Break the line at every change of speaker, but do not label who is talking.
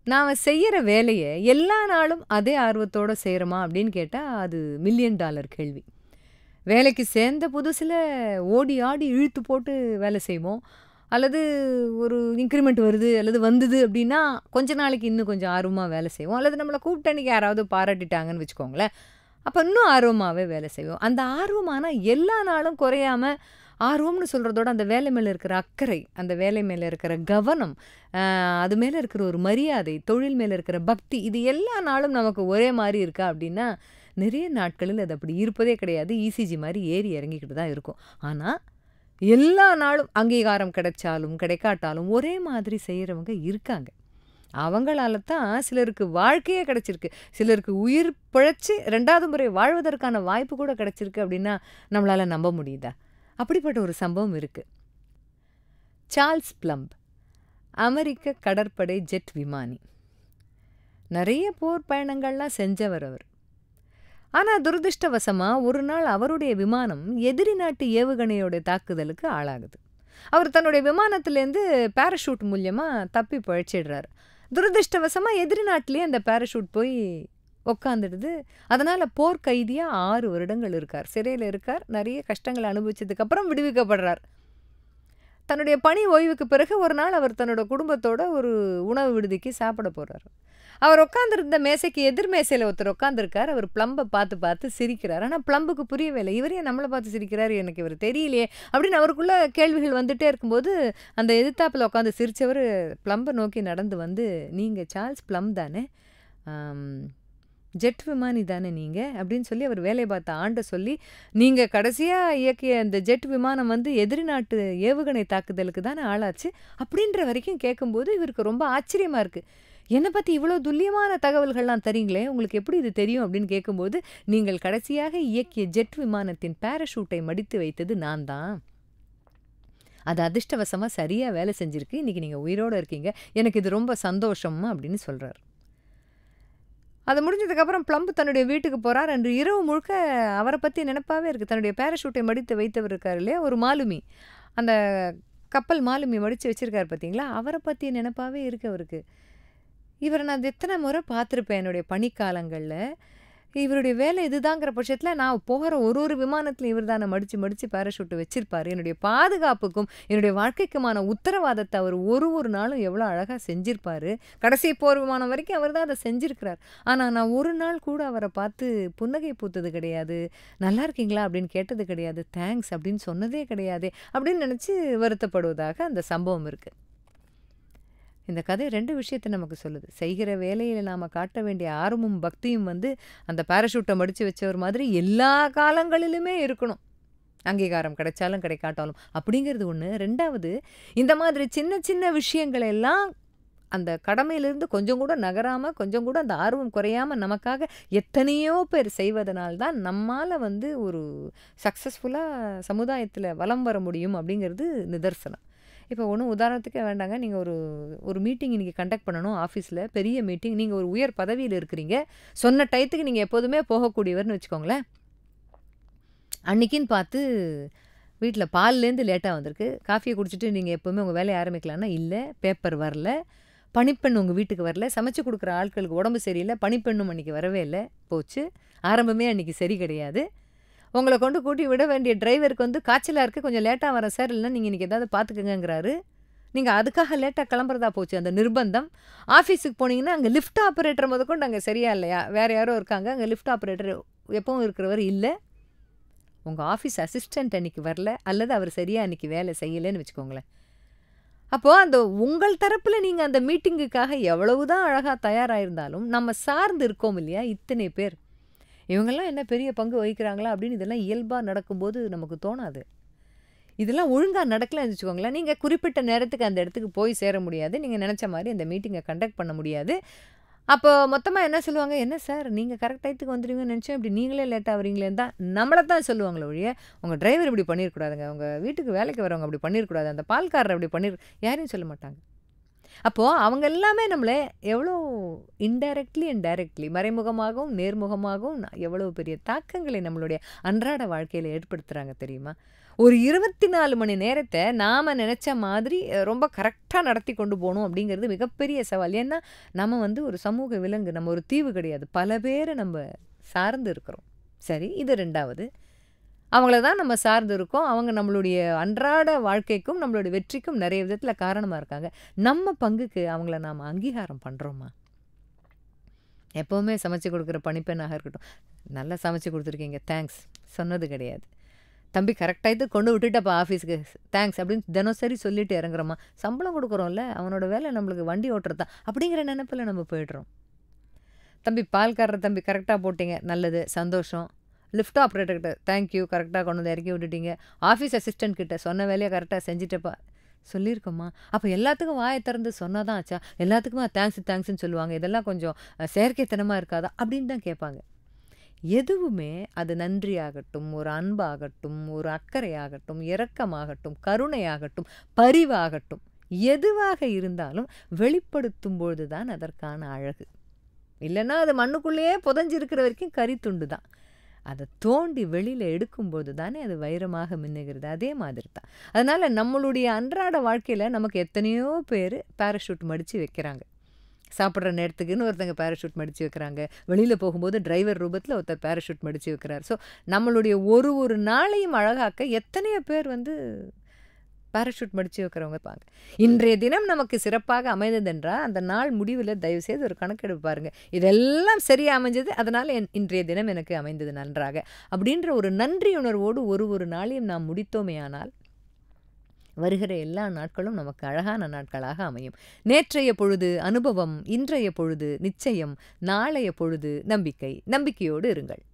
நாம செய்யற வேலைய எல்லா நாளும் அதே ஆர்வத்தோட செய்றோமா அப்படின்னு கேட்டா, அது மில்லியன் டாலர் கேள்வி. வேலைக்கு சேர்ந்த புதுசுல ஓடி ஆடி இழுத்து போட்டு வேலை செய்வோம். அல்லது ஒரு இன்கிரிமெண்ட் வருது அல்லது வந்தது அப்படின்னா, கொஞ்ச நாளைக்கு இன்னும் கொஞ்சம் ஆர்வமா வேலை செய்வோம். அல்லது நம்மள கூப்பிட்ட அன்னைக்கு யாராவது பாராட்டிட்டாங்கன்னு வச்சுக்கோங்களேன். அப்ப இன்னும் ஆர்வமாவே வேலை செய்வோம். அந்த ஆர்வம் ஆனா எல்லா நாளும் குறையாம ஆர்வம்னு சொல்றதோட அந்த வேலை மேல இருக்கிற அக்கறை, அந்த வேலை மேல இருக்கிற கவனம், அது மேல இருக்கிற ஒரு மரியாதை, தொழில் மேல இருக்கிற பக்தி, இது எல்லா நாளும் நமக்கு ஒரே மாரி இருக்கா அப்படின்னா, நிறைய நாட்களில் அது அப்படி இருப்பதே கிடையாது. இசிஜி மாரி ஏறி இறங்கிக்கிட்டு தான் இருக்கும். ஆனா, எல்லா நாளும் அங்கீகாரம் கிடைச்சாலும், கிடைக்காட்டாலும் ஒரே மாதிரி செய்றவங்க இருக்காங்க. அவங்களால தான் சிலருக்கு வாழ்க்கையே கிடைச்சிருக்கு. சிலருக்கு உயிர் பிழைச்சு 2வது முறை வாழ்வதற்கான வாய்ப்பு கூட கிடைச்சிருக்கு அப்படின்னா, நம்மளால நம்ப முடியுதா? அப்படிப்பட்ட ஒரு சம்பவம் இருக்கு. சார்ல்ஸ் பிளம்ப் அமெரிக்க கடற்படை ஜெட் விமானி. நிறைய போர் பயணங்கள்லாம் செஞ்சவர் அவர். ஆனா துரதிர்ஷ்டவசமா ஒரு நாள் அவருடைய விமானம் எதிரி நாட்டு ஏவுகணையோட தாக்குதலுக்கு ஆளாகுது. அவர் தன்னுடைய விமானத்திலேருந்து பாராசூட் மூலியமா தப்பி பிழைச்சிடுறாரு. துரதிர்ஷ்டவசமா எதிரி நாட்டிலேயே அந்த பாராசூட் போய் உக்காந்துடுது. அதனால போர் கைதியா 6 வருடங்கள் இருக்கார். சிறையில இருக்கார். நிறைய கஷ்டங்களை அனுபவிச்சதுக்கு அப்புறம் விடுவிக்கப்படுறார். தன்னுடைய பணி ஓய்வுக்கு பிறகு ஒரு நாள் அவர் தன்னோட குடும்பத்தோட ஒரு உணவு விடுதிக்கு சாப்பிட போறாரு. அவர் உட்காந்துருந்த மேசைக்கு எதிர் மேசையில ஒருத்தர் உட்காந்துருக்கார். அவர் பிளம்பை பார்த்து பார்த்து சிரிக்கிறார். ஆனா பிளம்புக்கு புரியவே இல்லை. இவர் ஏன் நம்மளை பார்த்து சிரிக்கிறாரு, எனக்கு இவர் தெரியலையே அப்படின்னு அவருக்குள்ள கேள்விகள் வந்துட்டே இருக்கும்போது, அந்த எதிர்த்தாப்புல உட்காந்து சிரிச்சவர் பிளம்பை நோக்கி நடந்து வந்து, நீங்க சார்ல்ஸ் பிளம் தானே, ஜெட் விமானி தானே நீங்க அப்படின்னு சொல்லி அவர் வேலை பார்த்த ஆண்ட சொல்லி, நீங்க கடைசியா இயக்கிய இந்த ஜெட் விமானம் வந்து எதிரி நாட்டு ஏவுகணை தாக்குதலுக்கு தானே ஆளாச்சு அப்படின்ற வரைக்கும் கேட்கும்போது இவருக்கு ரொம்ப ஆச்சரியமா இருக்கு. என்னை பத்தி இவ்வளோ துல்லியமான தகவல்கள்லாம் தரீங்களே, உங்களுக்கு எப்படி இது தெரியும் அப்படின்னு கேட்கும்போது, நீங்கள் கடைசியாக இயக்கிய ஜெட் விமானத்தின் பாராசூட்டை மடித்து வைத்தது நான் தான். அது அதிர்ஷ்டவசமா சரியா வேலை செஞ்சிருக்கு. இன்னைக்கு நீங்க உயிரோட இருக்கீங்க. எனக்கு இது ரொம்ப சந்தோஷம் அப்படின்னு சொல்றாரு. அது முடிஞ்சதுக்கப்புறம் பிளம்ப் தன்னுடைய வீட்டுக்கு போறார். அன்று இரவு முழுக்க அவரை பற்றி நினைப்பாவே இருக்குது. தன்னுடைய பேராஷூட்டை மடித்து வைத்தவர் இருக்கார் இல்லையா, ஒரு மாலுமி, அந்த கப்பல் மாலுமி மடித்து வச்சிருக்காரு பார்த்தீங்களா, அவரை பற்றி நினைப்பாவே இருக்கு அவருக்கு. இவரை நான் எத்தனை முறை பார்த்துருப்பேன் என்னுடைய பணிக்காலங்களில். இவருடைய வேலை இதுதாங்கிற பட்சத்தில் நான் போகிற ஒரு விமானத்தில் இவர் தானே மடித்து பேராஷூட்டு வச்சிருப்பார். என்னுடைய பாதுகாப்புக்கும் என்னுடைய வாழ்க்கைக்குமான உத்தரவாதத்தை அவர் ஒரு நாளும் எவ்வளோ அழகாக செஞ்சிருப்பார். கடைசி போர் விமானம் வரைக்கும் அவர் தான் அதை செஞ்சிருக்கிறார். ஆனால் நான் ஒரு நாள் கூட அவரை பார்த்து புன்னகை பூத்தது கிடையாது, நல்லா இருக்கீங்களா அப்படின்னு கேட்டது கிடையாது, தேங்க்ஸ் அப்படின்னு சொன்னதே கிடையாது அப்படின்னு நினச்சி வருத்தப்படுவதாக அந்த சம்பவம் இருக்குது. இந்த கதை 2 விஷயத்தை நமக்கு சொல்லுது. செய்கிற வேலையில் நாம் காட்ட வேண்டிய ஆர்வமும் பக்தியும் வந்து அந்த பாராசூட்டை மடித்து வச்சவர் மாதிரி எல்லா காலங்களிலுமே இருக்கணும். அங்கீகாரம் கிடைச்சாலும் கிடைக்காட்டாலும் அப்படிங்கிறது ஒன்று. 2வது, இந்த மாதிரி சின்ன சின்ன விஷயங்கள் எல்லாம் அந்த கடமையிலிருந்து கொஞ்சம் கூட நகராமல், கொஞ்சம் கூட அந்த ஆர்வம் குறையாமல் நமக்காக எத்தனையோ பேர் செய்வதனால்தான் நம்மால் வந்து ஒரு சக்ஸஸ்ஃபுல்லாக சமுதாயத்தில் வலம் வர முடியும் அப்படிங்கிறது நிதர்சனம். இப்போ ஒன்றும் உதாரணத்துக்கே வேண்டாங்க. நீங்கள் ஒரு மீட்டிங் இன்றைக்கி கண்டக்ட் பண்ணணும் ஆஃபீஸில், பெரிய மீட்டிங். நீங்கள் ஒரு உயர் பதவியில் இருக்கிறீங்க. சொன்ன டயத்துக்கு நீங்கள் எப்போதுமே போகக்கூடியவர்னு வச்சுக்கோங்களேன். அன்றைக்கின்னு பார்த்து வீட்டில் பால்லேருந்து லேட்டாக வந்திருக்கு. காஃபியை குடிச்சிட்டு நீங்கள் எப்போவுமே உங்கள் வேலையை ஆரம்பிக்கலான்னா, இல்லை பேப்பர் வரல, பணிப்பெண் உங்கள் வீட்டுக்கு வரல, சமைச்சு கொடுக்குற ஆட்களுக்கு உடம்பு சரியில்லை, பணிப்பெண்ணும் அன்றைக்கி வரவே இல்லை, போச்சு. ஆரம்பமே அன்றைக்கி சரி கிடையாது. உங்களை கொண்டு கூட்டி விட வேண்டிய டிரைவருக்கு வந்து காய்ச்சலாக இருக்குது, கொஞ்சம் லேட்டாக வரேன் சார், இல்லைன்னா நீங்கள் இன்றைக்கி ஏதாவது பார்த்துக்கங்கிறாரு. நீங்கள் அதுக்காக லேட்டாக கிளம்புறதா போச்சு அந்த நிர்பந்தம். ஆஃபீஸுக்கு போனீங்கன்னா அங்கே லிஃப்ட் ஆப்ரேட்டர் முதற்கொண்டு அங்கே சரியா இல்லையா, வேறு யாரோ இருக்காங்க, அங்கே லிஃப்ட் ஆப்ரேட்டர் எப்பவும் இருக்கிறவர் இல்லை, உங்கள் ஆஃபீஸ் அசிஸ்டண்ட் அன்றைக்கி வரல, அல்லது அவர் சரியாக அன்றைக்கி வேலை செய்யலைன்னு வச்சுக்கோங்களேன். அப்போது அந்த உங்கள் தரப்பில் நீங்கள் அந்த மீட்டிங்குக்காக எவ்வளவு தான் அழகாக தயாராகிருந்தாலும் நம்ம சார்ந்து இருக்கோம் இல்லையா இத்தனை பேர், இவங்கெல்லாம் என்ன பெரிய பங்கு வகிக்கிறாங்களா அப்படின்னு இதெல்லாம் இயல்பாக நடக்கும்போது நமக்கு தோணாது. இதெல்லாம் ஒழுங்காக நடக்கலன்னு வச்சுக்கோங்களேன், நீங்கள் குறிப்பிட்ட நேரத்துக்கு அந்த இடத்துக்கு போய் சேர முடியாது, நீங்கள் நினச்ச மாதிரி அந்த மீட்டிங்கை கண்டக்ட் பண்ண முடியாது. அப்போ மொத்தமாக என்ன சொல்லுவாங்க, என்ன சார் நீங்கள் கரெக்ட் டயத்துக்கு வந்துடுவீங்கன்னு நினச்சேன், இப்படி நீங்களே லேட்டாக வரீங்களேன்னு தான் நம்மளை தான் சொல்லுவாங்களே ஒழிய, உங்கள் டிரைவர் இப்படி பண்ணியிருக்கூடாதுங்க, உங்கள் வீட்டுக்கு வேலைக்கு வரவங்க அப்படி பண்ணியிருக்கூடாது, அந்த பால்காரர் அப்படி யாரையும் சொல்ல மாட்டாங்க. அப்போது அவங்க எல்லாமே நம்மளை எவ்வளோ இன்டைரக்ட்லி அண்ட் டைரக்ட்லி, மறைமுகமாகவும் நேர்முகமாகவும் எவ்வளோ பெரிய தாக்கங்களை நம்மளுடைய அன்றாட வாழ்க்கையில் ஏற்படுத்துகிறாங்க தெரியுமா. ஒரு 24 மணி நேரத்த நாம நெனச்ச மாதிரி ரொம்ப கரெக்ட்டா நடத்தி கொண்டு போணும் அப்படிங்கிறது மிகப்பெரிய சவால். ஏன்னா, நம்ம வந்து ஒரு சமூக விலங்கு. நம்ம ஒரு தீவு கிடையாது. பல பேர நம்ப சார்ந்து இருக்கிறோம். சரி, இது 2வது. அவங்கள தான் நம்ம சார்ந்து இருக்கோம். அவங்க நம்மளுடைய அன்றாட வாழ்க்கைக்கும், நம்மளுடைய வெற்றிக்கும் நெறைய விதத்தில காரணமா இருக்காங்க. நம்ம பங்குக்கு அவங்கள நாம அங்கீகாரம் பண்றோமா? எப்பவுமே சமைச்சு குடுக்குற பணிப்பெண்ணாக இருக்கட்டும், "நல்லா சமைச்சு குடுத்துருக்கீங்க. தேங்க்ஸ்" சொன்னது கிடையாது. "தம்பி கரெக்ட் டயத்துக்கு கொண்டு விட்டுட்டப்பா ஆஃபீஸ்க்கு. தேங்க்ஸ்" அப்படின்னு தினசரி சொல்லிட்டு இறங்குறோமா? சம்பளம் குடுக்குறோம்ல, அவனோட வேலை நம்மளுக்கு வண்டி ஓட்டுறது தான். அப்படிங்கிற நெனப்புல நம்ம போயிடுறோம். "தம்பி பால்காரர் தம்பி கரெக்ட்டா போட்டீங்க. நல்லது, சந்தோஷம்." லிஃப்ட் ஆப்ரேட்டர் கிட்ட தேங்க் யூ கரெக்ட்டா கொண்டு வந்து இறக்கி விட்டுட்டீங்க. ஆஃபீஸ் அசிஸ்டன்ட் கிட்ட சொன்ன வேலைய கரெக்ட்டா செஞ்சுட்டப்பா. சொல்லியிருக்கோமா? அப்ப எல்லாத்துக்கும் வாய திறந்து சொன்னா தான் ஆச்சா? எல்லாத்துக்குமா தேங்க்ஸ்ன்னு சொல்லுவாங்க. இதெல்லாம் கொஞ்சம் செயற்கைத்தனமா இருக்காதா? அப்படின்னு தான் கேட்பாங்க. எதுவுமே அது நன்றியாகட்டும், ஒரு அன்பாகட்டும், ஒரு அக்கறையாகட்டும், இரக்கமாகட்டும், கருணையாகட்டும், பரிவாகட்டும், எதுவாக இருந்தாலும் வெளிப்படுத்தும் பொழுது தான் அதற்கான அழகு. இல்லன்னா அது மண்ணுக்குள்ளேயே புதைஞ்சு இருக்கிற வரைக்கும் கரித்துண்டு தான். அத தோண்டி வெளியில எடுக்கும்போது தானே அது வைரமாக மின்னுகிறது. அதே மாதிரி தான். அதனால நம்மளுடைய அன்றாட வாழ்க்கையில நமக்கு எத்தனையோ பேரு பாராசூட் மடிச்சு வைக்கிறாங்க. சாப்பிடுற நேரத்துக்குன்னு ஒருத்தங்க பாராசூட் மடிச்சு வைக்கிறாங்க. வெளியில போகும்போது டிரைவர் ரூபத்துல ஒருத்தர் பாராசூட் மடிச்சு வைக்கிறார். ஸோ நம்மளுடைய ஒரு நாளையும் அழகாக்க எத்தனையோ பேர் வந்து பாராசூட் மடிச்சு வைக்கிறவங்க இருப்பாங்க. இன்றைய தினம் நமக்கு சிறப்பாக அமைந்ததென்றால், அந்த நாள் முடிவில தயவுசெய்து ஒரு கணக்கெடுப்பு பாருங்க. இதெல்லாம் சரியா அமைஞ்சது. அதனால இன்றைய தினம் எனக்கு அமைந்தது நன்றாக. அப்படின்ற ஒரு நன்றியுணர்வோடு ஒரு நாளையும் நாம் முடித்தோமேயானால், வருகிற எல்லா நாட்களும் நமக்கு அழகான நாட்களாக அமையும். நேற்றைய பொழுது அனுபவம், இன்றைய பொழுது நிச்சயம், நாளைய பொழுது நம்பிக்கை. நம்பிக்கையோடு இருங்கள்.